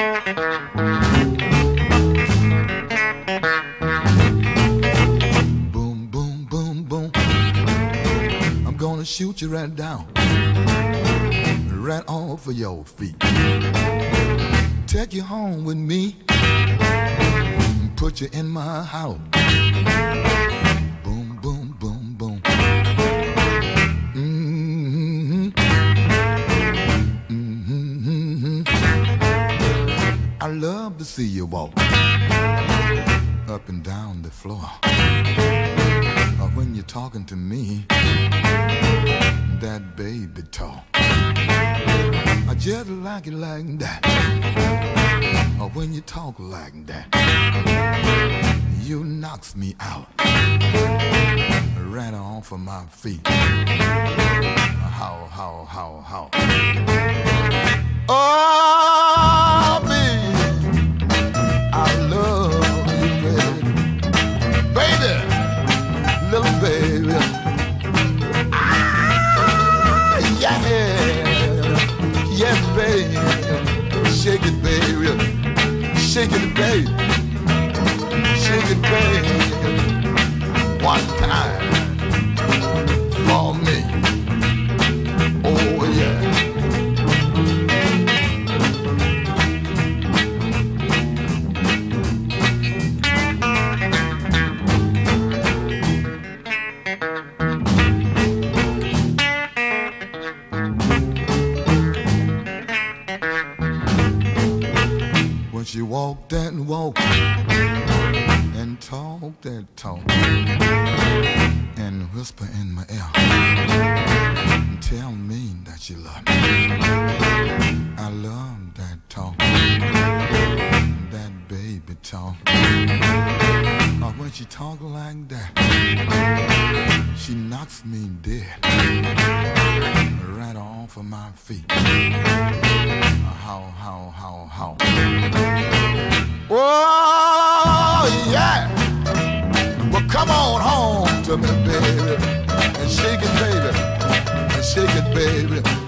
Boom, boom, boom, boom. I'm gonna shoot you right down, right off of your feet. Take you home with me, put you in my house. Boom, boom, boom, boom. Mm-hmm. Mm-hmm. I love to see you walk up and down the floor. Or when you're talking to me, that baby talk, I just like it like that. Or when you talk like that, you knocks me out, right off of my feet. How? Oh, baby, I love you, baby. Baby, little baby. Ah, yeah. Yes, baby. Shake it, baby. Shake it, baby. Shake it, baby. One time for me. Oh, yeah. When she walk that walk and talk that talk and whisper in my ear and tell me that she love me, I love that talk, that baby talk. Or when she talk like that, she knocks me dead, right off of my feet. How? Oh, yeah. Well, come on home to me, baby, and shake it, baby, and shake it, baby.